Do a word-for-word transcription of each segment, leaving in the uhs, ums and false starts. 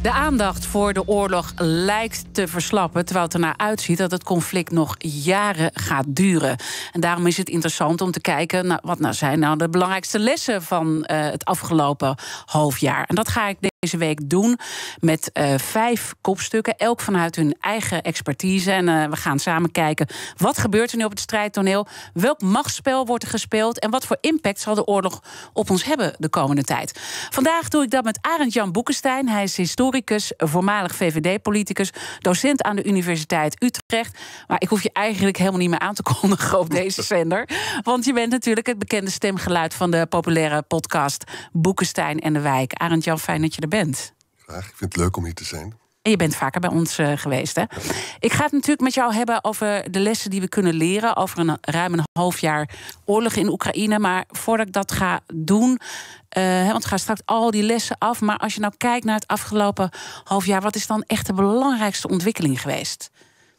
De aandacht voor de oorlog lijkt te verslappen, terwijl het ernaar uitziet dat het conflict nog jaren gaat duren. En daarom is het interessant om te kijken naar wat nou zijn nou de belangrijkste lessen van uh, het afgelopen halfjaar. En dat ga ik deze week doen met uh, vijf kopstukken, elk vanuit hun eigen expertise. En uh, we gaan samen kijken wat gebeurt er nu op het strijdtoneel, welk machtsspel wordt er gespeeld en wat voor impact zal de oorlog op ons hebben de komende tijd. Vandaag doe ik dat met Arend-Jan Boekenstein. Hij is historicus, voormalig V V D-politicus, docent aan de Universiteit Utrecht. Maar ik hoef je eigenlijk helemaal niet meer aan te kondigen op deze zender, want je bent natuurlijk het bekende stemgeluid van de populaire podcast Boekenstein en de Wijk. Arend-Jan, fijn dat je er bent. Graag, ik vind het leuk om hier te zijn. En je bent vaker bij ons uh, geweest, hè? Ja. Ik ga het natuurlijk met jou hebben over de lessen die we kunnen leren over een ruim een half jaar oorlog in Oekraïne. Maar voordat ik dat ga doen, uh, want ik ga straks al die lessen af. Maar als je nou kijkt naar het afgelopen half jaar, wat is dan echt de belangrijkste ontwikkeling geweest?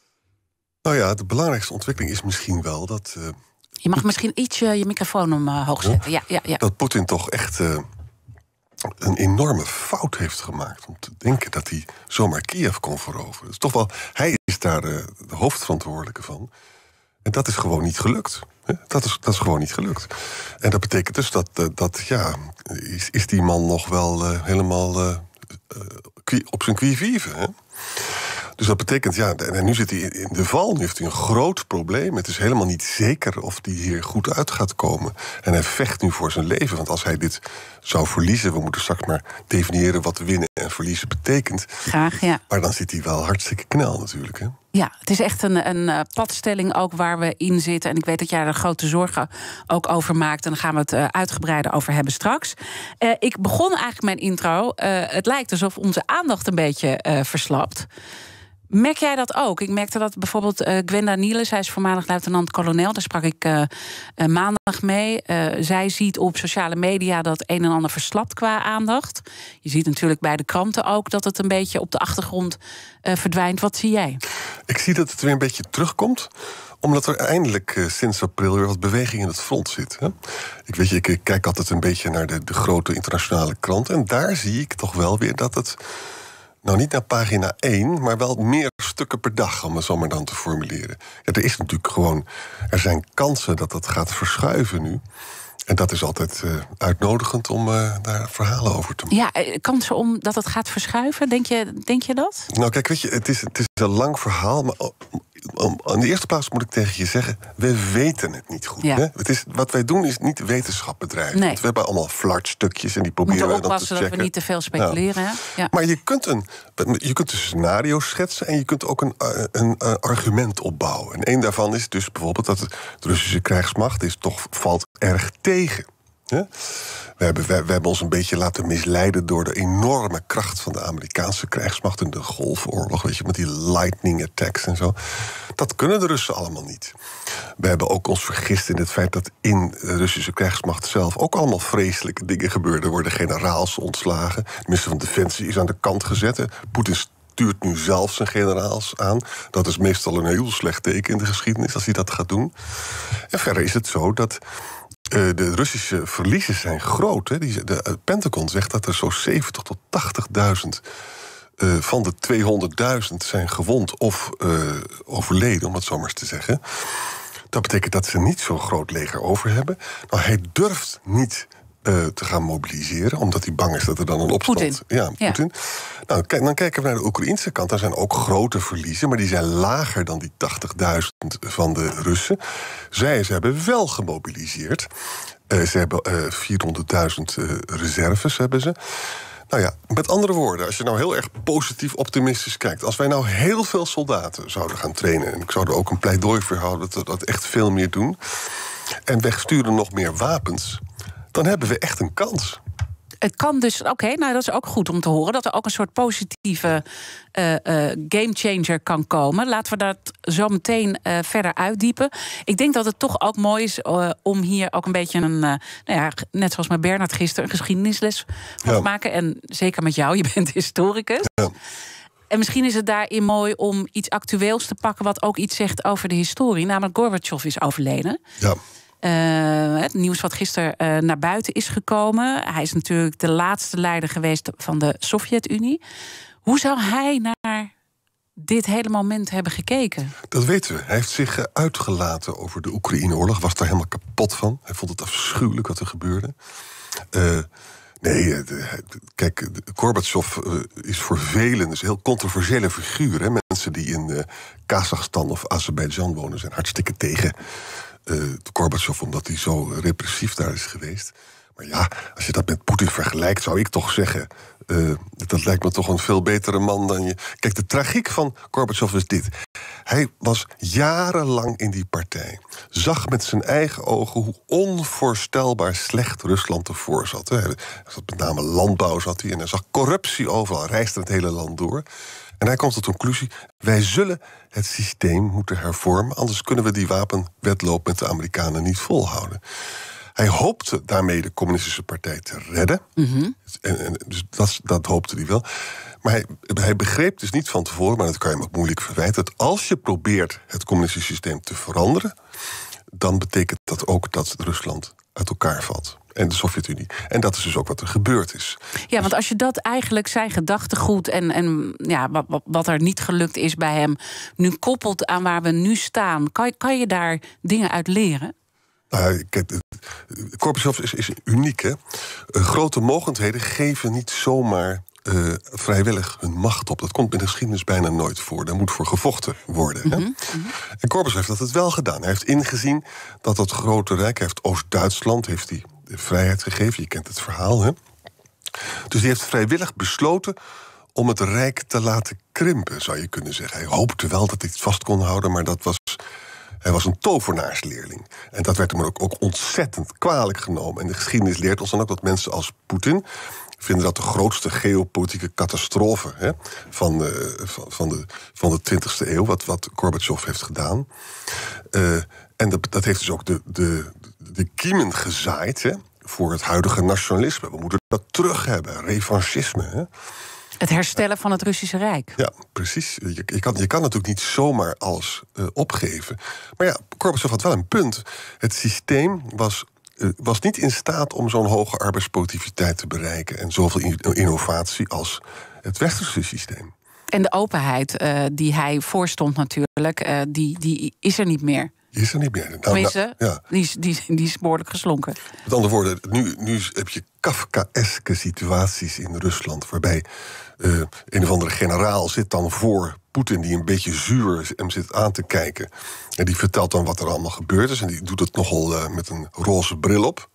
Nou ja, de belangrijkste ontwikkeling is misschien wel dat... Uh, je mag misschien ietsje je microfoon omhoog zetten. Ja, ja, ja. Dat Poetin toch echt Uh, een enorme fout heeft gemaakt om te denken dat hij zomaar Kiev kon veroveren. Dus toch wel, hij is daar de, de hoofdverantwoordelijke van. En dat is gewoon niet gelukt. Dat is, dat is gewoon niet gelukt. En dat betekent dus dat, dat ja, is, is die man nog wel uh, helemaal uh, uh, op zijn qui vive, hè? Dus dat betekent, ja, en nu zit hij in de val, nu heeft hij een groot probleem. Het is helemaal niet zeker of hij hier goed uit gaat komen. En hij vecht nu voor zijn leven, want als hij dit zou verliezen, we moeten straks maar definiëren wat winnen en verliezen betekent. Graag, ja. Maar dan zit hij wel hartstikke knel natuurlijk, hè? Ja, het is echt een, een padstelling ook waar we in zitten. En ik weet dat jij er grote zorgen ook over maakt. En daar gaan we het uh, uitgebreider over hebben straks. Uh, ik begon eigenlijk mijn intro. Uh, het lijkt alsof onze aandacht een beetje uh, verslapt. Merk jij dat ook? Ik merkte dat bijvoorbeeld uh, Gwenda Nielis, zij is voormalig luitenant-kolonel, daar sprak ik uh, uh, maandag mee. Uh, zij ziet op sociale media dat een en ander verslapt qua aandacht. Je ziet natuurlijk bij de kranten ook dat het een beetje op de achtergrond uh, verdwijnt. Wat zie jij? Ik zie dat het weer een beetje terugkomt, omdat er eindelijk uh, sinds april weer wat beweging in het front zit. Hè? Ik weet je, ik, ik kijk altijd een beetje naar de, de grote internationale kranten en daar zie ik toch wel weer dat het, nou, niet naar pagina één, maar wel meer stukken per dag, om het zo maar dan te formuleren. Ja, er is natuurlijk gewoon, er zijn kansen dat dat gaat verschuiven nu. En dat is altijd uh, uitnodigend om uh, daar verhalen over te maken. Ja, kansen om dat het gaat verschuiven, denk je, denk je dat? Nou, kijk, weet je, het is, het is een lang verhaal, maar om, aan de eerste plaats moet ik tegen je zeggen, we weten het niet goed. Ja. Hè? Het is, wat wij doen is niet wetenschap bedrijven. Nee. Want we hebben allemaal flartstukjes en die proberen we dan te checken. We moeten oppassen dat we niet te veel speculeren. Ja. Ja. Maar je kunt, een, je kunt een scenario schetsen en je kunt ook een, een, een argument opbouwen. En één daarvan is dus bijvoorbeeld dat de Russische krijgsmacht is toch valt erg tegen. Ja? We, hebben, we, we hebben ons een beetje laten misleiden door de enorme kracht van de Amerikaanse krijgsmacht in de Golfoorlog, weet je, met die lightning attacks en zo. Dat kunnen de Russen allemaal niet. We hebben ook ons vergist in het feit dat in de Russische krijgsmacht zelf ook allemaal vreselijke dingen gebeurden. Er worden generaals ontslagen. De minister van Defensie is aan de kant gezet. Poetin stuurt nu zelf zijn generaals aan. Dat is meestal een heel slecht teken in de geschiedenis als hij dat gaat doen. En verder is het zo dat Uh, de Russische verliezen zijn groot. Hè. Die, de uh, Pentagon zegt dat er zo'n zeventig tot tachtigduizend uh, van de tweehonderdduizend zijn gewond of uh, overleden, om het zo maar eens te zeggen. Dat betekent dat ze niet zo'n groot leger over hebben. Nou, hij durft niet uh, te gaan mobiliseren, omdat hij bang is dat er dan een opstand... Poetin. Ja, Poetin. Ja. Nou, kijk, dan kijken we naar de Oekraïnse kant. Daar zijn ook grote verliezen, maar die zijn lager dan die tachtigduizend van de Russen. Zij ze hebben wel gemobiliseerd. Uh, ze hebben uh, vierhonderdduizend uh, reserves, hebben ze. Nou ja, met andere woorden, als je nou heel erg positief optimistisch kijkt, als wij nou heel veel soldaten zouden gaan trainen, en ik zou er ook een pleidooi voor houden dat we dat echt veel meer doen, en wij sturen nog meer wapens, dan hebben we echt een kans. Het kan dus, oké, okay, nou dat is ook goed om te horen, dat er ook een soort positieve uh, uh, gamechanger kan komen. Laten we dat zo meteen uh, verder uitdiepen. Ik denk dat het toch ook mooi is uh, om hier ook een beetje een, uh, nou ja, net zoals met Bernard gisteren, een geschiedenisles van ja. te maken. En zeker met jou, je bent historicus. Ja. En misschien is het daarin mooi om iets actueels te pakken wat ook iets zegt over de historie. Namelijk Gorbachev is overleden. Ja. Uh, het nieuws wat gisteren uh, naar buiten is gekomen. Hij is natuurlijk de laatste leider geweest van de Sovjet-Unie. Hoe zou hij naar dit hele moment hebben gekeken? Dat weten we. Hij heeft zich uitgelaten over de Oekraïne-oorlog. Was daar helemaal kapot van. Hij vond het afschuwelijk wat er gebeurde. Uh, nee, de, kijk, Gorbachev uh, is voor velen dus een heel controversiële figuur. Hè? Mensen die in uh, Kazachstan of Azerbeidzjan wonen zijn hartstikke tegen uh, Gorbachev, omdat hij zo repressief daar is geweest. Maar ja, als je dat met Poetin vergelijkt, zou ik toch zeggen, Uh, dat lijkt me toch een veel betere man dan je. Kijk, de tragiek van Gorbachev is dit. Hij was jarenlang in die partij. Zag met zijn eigen ogen hoe onvoorstelbaar slecht Rusland ervoor zat. Hij zat met name landbouw zat hij, en hij zag corruptie overal. Reisde het hele land door. En hij komt tot de conclusie: wij zullen het systeem moeten hervormen, anders kunnen we die wapenwedloop met de Amerikanen niet volhouden. Hij hoopte daarmee de communistische partij te redden. Mm-hmm. En, en, dus dat, dat hoopte hij wel. Maar hij, hij begreep dus niet van tevoren, maar dat kan je hem ook moeilijk verwijten, dat als je probeert het communistische systeem te veranderen, dan betekent dat ook dat Rusland uit elkaar valt. En de Sovjet-Unie. En dat is dus ook wat er gebeurd is. Ja, want als je dat eigenlijk zijn gedachtegoed en, en ja, wat, wat, wat er niet gelukt is bij hem, nu koppelt aan waar we nu staan, kan, kan je daar dingen uit leren? Nou, kijk, Gorbachev is, is uniek, hè? Uh, grote mogendheden geven niet zomaar uh, vrijwillig hun macht op. Dat komt in de geschiedenis bijna nooit voor. Daar moet voor gevochten worden. Mm-hmm, hè? Mm-hmm. En Gorbachev heeft dat het wel gedaan. Hij heeft ingezien dat dat grote rijk, hij heeft Oost-Duitsland, heeft hij de vrijheid gegeven. Je kent het verhaal, hè? Dus hij heeft vrijwillig besloten om het rijk te laten krimpen, zou je kunnen zeggen. Hij hoopte wel dat hij het vast kon houden, maar dat was... Hij was een tovenaarsleerling. En dat werd hem ook, ook ontzettend kwalijk genomen. En de geschiedenis leert ons dan ook dat mensen als Poetin vinden dat de grootste geopolitieke catastrofe, hè, van, uh, van, van, de, van de twintigste eeuw, wat, wat Gorbachev heeft gedaan. Uh, en dat, dat heeft dus ook de, de, de kiemen gezaaid, hè, voor het huidige nationalisme. We moeten dat terug hebben, revanchisme. Hè. Het herstellen van het Russische Rijk. Ja, precies. Je, je, kan, je kan natuurlijk niet zomaar alles uh, opgeven. Maar ja, Gorbachev had wel een punt. Het systeem was, uh, was niet in staat om zo'n hoge arbeidsproductiviteit te bereiken en zoveel innovatie als het westerse systeem. En de openheid uh, die hij voorstond natuurlijk, uh, die, die is er niet meer. Die is er niet meer. Nou, Tenminste, nou, ja. die, is, die, die is behoorlijk geslonken. Met andere woorden, nu, nu heb je Kafkaeske situaties in Rusland, waarbij uh, een of andere generaal zit dan voor Poetin, die een beetje zuur hem zit aan te kijken. En die vertelt dan wat er allemaal gebeurd is. En die doet het nogal uh, met een roze bril op.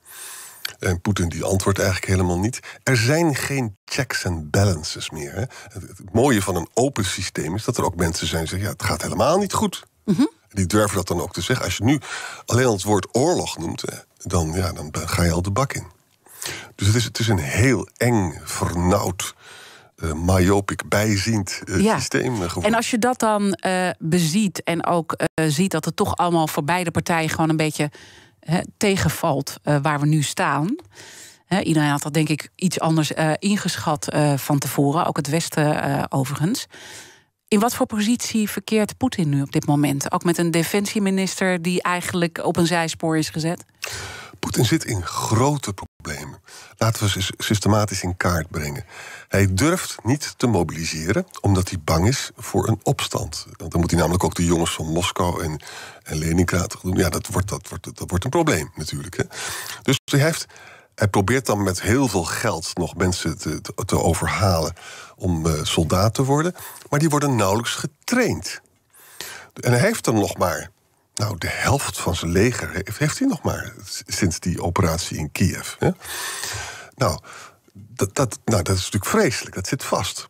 En Poetin die antwoordt eigenlijk helemaal niet. Er zijn geen checks and balances meer. Hè. Het, het mooie van een open systeem is dat er ook mensen zijn die zeggen, ja, het gaat helemaal niet goed. Mm-hmm. Die durven dat dan ook te zeggen. Als je nu alleen al het woord oorlog noemt, dan, ja, dan ga je al de bak in. Dus het is, het is een heel eng, vernauwd, uh, myopic, bijziend uh, ja. systeem geworden. En als je dat dan uh, beziet en ook uh, ziet dat het toch allemaal voor beide partijen gewoon een beetje uh, tegenvalt uh, waar we nu staan. Uh, iedereen had dat denk ik iets anders uh, ingeschat uh, van tevoren, ook het Westen uh, overigens. In wat voor positie verkeert Poetin nu op dit moment? Ook met een defensieminister die eigenlijk op een zijspoor is gezet? Poetin zit in grote problemen. Laten we ze systematisch in kaart brengen. Hij durft niet te mobiliseren, omdat hij bang is voor een opstand. Want dan moet hij namelijk ook de jongens van Moskou en, en Leningrad doen. Ja, dat wordt, dat, wordt, dat wordt een probleem natuurlijk. Hè. Dus hij heeft... Hij probeert dan met heel veel geld nog mensen te, te, te overhalen om uh, soldaat te worden. Maar die worden nauwelijks getraind. En hij heeft dan nog maar, nou, de helft van zijn leger heeft, heeft hij nog maar sinds die operatie in Kiev. Hè? Nou, dat, dat, nou, dat is natuurlijk vreselijk, dat zit vast.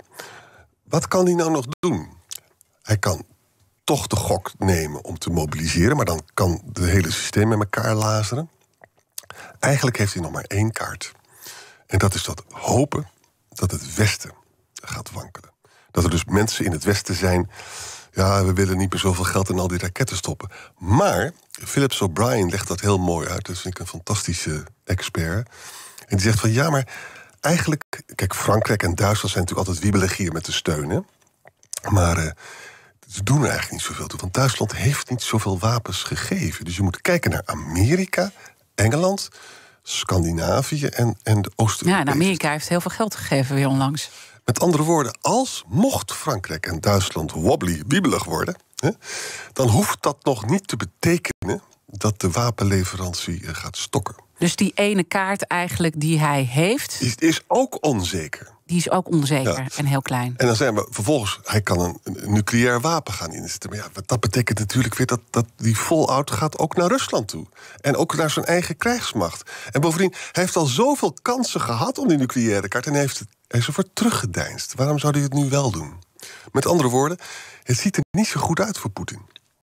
Wat kan hij nou nog doen? Hij kan toch de gok nemen om te mobiliseren, maar dan kan het hele systeem met elkaar lazeren. Eigenlijk heeft hij nog maar één kaart. En dat is dat hopen dat het Westen gaat wankelen. Dat er dus mensen in het Westen zijn, ja, we willen niet meer zoveel geld in al die raketten stoppen. Maar Phillips O'Brien legt dat heel mooi uit. Dat vind ik een fantastische expert. En die zegt van, ja, maar eigenlijk, kijk, Frankrijk en Duitsland zijn natuurlijk altijd wiebelig hier met de steun, hè? Maar uh, ze doen er eigenlijk niet zoveel toe. Want Duitsland heeft niet zoveel wapens gegeven. Dus je moet kijken naar Amerika, Engeland, Scandinavië en, en de Oost-Europese. Ja, en Amerika heeft heel veel geld gegeven weer onlangs. Met andere woorden, als mocht Frankrijk en Duitsland wobbly, wiebelig worden, hè, dan hoeft dat nog niet te betekenen dat de wapenleverantie gaat stokken. Dus die ene kaart eigenlijk die hij heeft, Is, is ook onzeker. Die is ook onzeker ja. en heel klein. En dan zijn we vervolgens, hij kan een, een nucleair wapen gaan inzetten. Maar ja, dat betekent natuurlijk weer dat, dat die fallout gaat ook naar Rusland toe. En ook naar zijn eigen krijgsmacht. En bovendien, hij heeft al zoveel kansen gehad om die nucleaire kaart en hij heeft, het, hij is ervoor teruggedeinsd. Waarom zou hij het nu wel doen? Met andere woorden, het ziet er niet zo goed uit voor Poetin.